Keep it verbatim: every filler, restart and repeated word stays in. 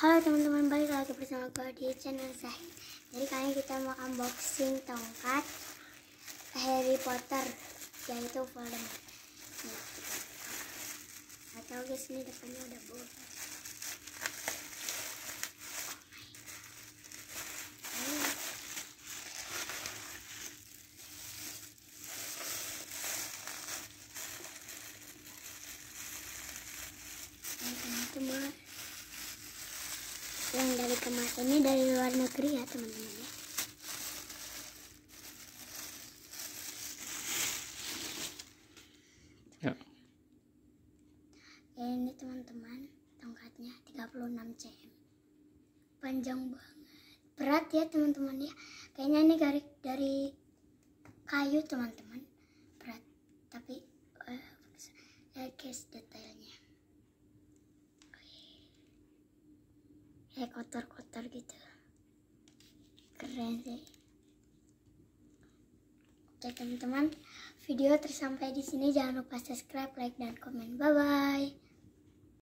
Halo teman-teman, balik lagi bersama gue di channel Zahid. Jadi kali ini kita mau unboxing tongkat Harry Potter, yaitu Voldemort. Nah, atau guys, ini depannya udah bocor. Teman-teman, yang dari kemarin ini dari luar negeri ya teman-teman ya. Ya. Ya, ini teman-teman, tongkatnya tiga puluh enam centimeter, panjang banget, berat ya teman-teman ya. Kayaknya ini dari dari kayu teman-teman, berat, tapi uh, lihat guys detailnya. Kayak kotor-kotor gitu, keren sih. Oke teman-teman, video tersampai di sini. Jangan lupa subscribe, like, dan komen. Bye bye.